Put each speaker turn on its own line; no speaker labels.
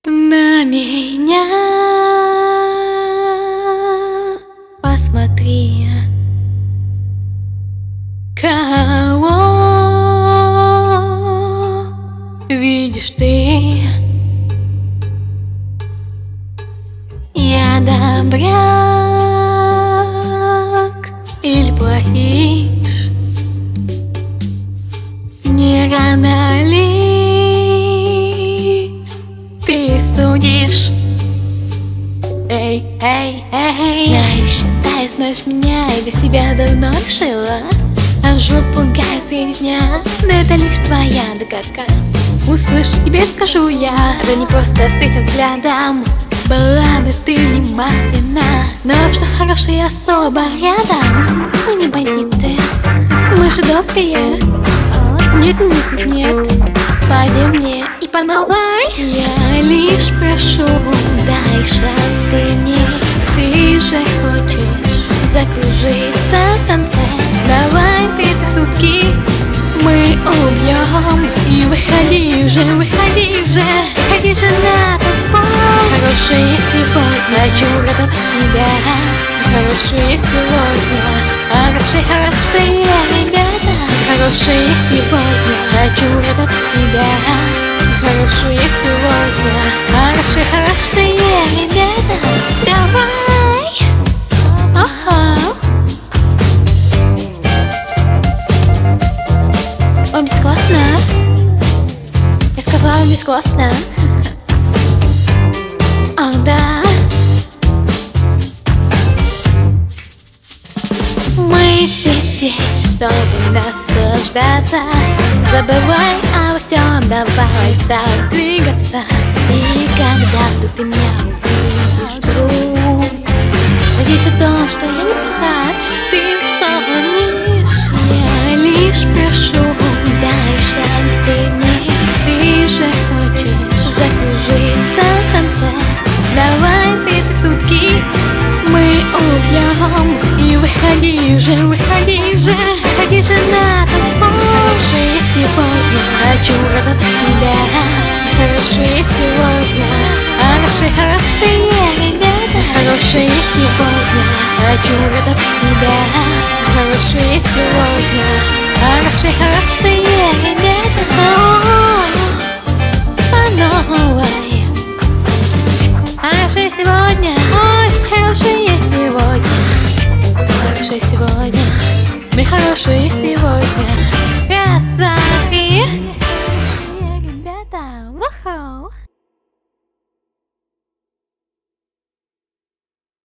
На меня посмотри, кого видишь ты? Я добряк или плохиш? Не рано ли ты судишь? Эй, эй, эй, знаешь меня и для себя давно решила. А жопу гай среди дня, но это лишь твоя догадка. Услышь, тебе скажу я, это не просто встреча взглядом. Баллады, ты внимательна, но что хорошие особо рядом. Мы не бандиты, мы же добрые. Нет, нет, нет, поверь мне и по новой. Я лишь прошу, дай шанс ты мне. Ты же хочешь закружиться в танце. Давай предрассудки мы убьем. И выходи же на танцпол. Хорошие сегодня, хочу радовать тебя. Хорошие сегодня, хорошие ребята. Хорошие сегодня, хочу радовать тебя. Хорошие сегодня, хорошие ребята. Давай, ага. О, бесклассно. Я сказала бесклассно. О, да. Мы все здесь, чтобы наслаждаться. Забывай о всем, давай так двигаться. И когда вдруг ты меня увидишь вдруг, надеюсь о том, что я не плоха, ты вспомнишь. Я лишь прошу, дай шанс ты мне. Ты же хочешь закружиться в танце. Давай предрассудки мы убьем. И выходи же на танцпол. Хорошие сегодня, хочу радовать тебя. Хорошие сегодня, хорошие ребята. Хорошие сегодня, хочу радовать тебя. Хорошие сегодня, хорошие ребята. По новой.